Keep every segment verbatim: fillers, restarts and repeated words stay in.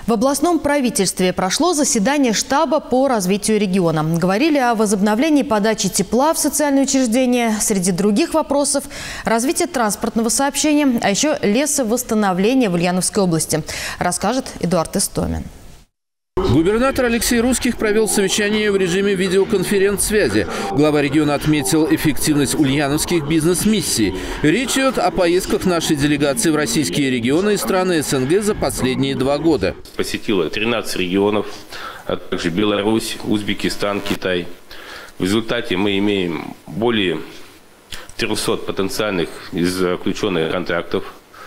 В областном правительстве прошло заседание штаба по развитию региона. Говорили о возобновлении подачи тепла в социальные учреждения. Среди других вопросов – развитие транспортного сообщения, а еще лесовосстановление в Ульяновской области. Расскажет Эдуард Истомин. Губернатор Алексей Русских провел совещание в режиме видеоконференц-связи. Глава региона отметил эффективность ульяновских бизнес-миссий. Речь идет о поездках нашей делегации в российские регионы и страны СНГ за последние два года. Посетила тринадцать регионов, а также Беларусь, Узбекистан, Китай. В результате мы имеем более трёхсот потенциальных заключенных контрактов.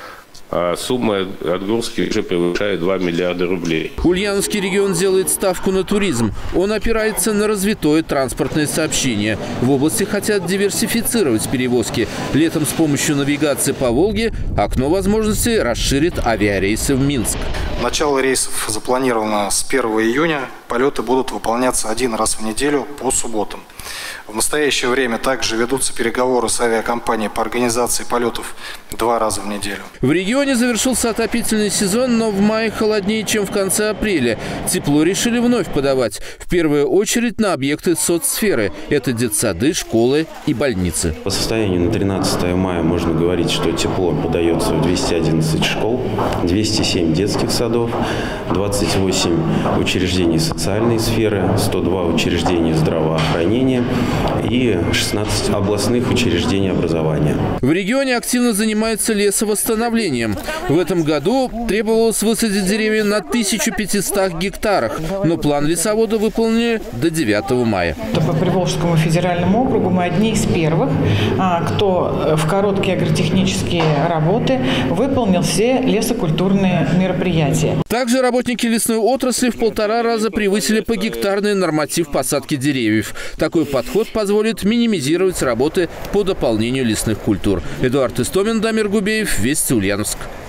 А сумма отгрузки уже превышает два миллиарда рублей. Ульяновский регион делает ставку на туризм. Он опирается на развитое транспортное сообщение. В области хотят диверсифицировать перевозки. Летом с помощью навигации по Волге окно возможностей расширит авиарейсы в Минск. Начало рейсов запланировано с первого июня. Полеты будут выполняться один раз в неделю по субботам. В настоящее время также ведутся переговоры с авиакомпанией по организации полетов два раза в неделю. В регионе завершился отопительный сезон, но в мае холоднее, чем в конце апреля. Тепло решили вновь подавать. В первую очередь на объекты соцсферы. Это детсады, школы и больницы. По состоянию на тринадцатое мая можно говорить, что тепло подается в двести одиннадцать школ, двести семь детских садов, двадцать восемь учреждений социальной сферы, сто два учреждения здравоохранения и шестнадцать областных учреждений образования. В регионе активно занимаются лесовосстановлением. В этом году требовалось высадить деревья на тысячу пятистах гектарах, но план лесовода выполнили до девятого мая. По Приволжскому федеральному округу мы одни из первых, кто в короткие агротехнические работы выполнил все лесокультурные мероприятия. Также работники лесной отрасли в полтора раза превысили погектарный норматив посадки деревьев. Такой подход позволит минимизировать работы по дополнению лесных культур. Эдуард Истомин, Дамир Губеев, Вести, Ульяновск.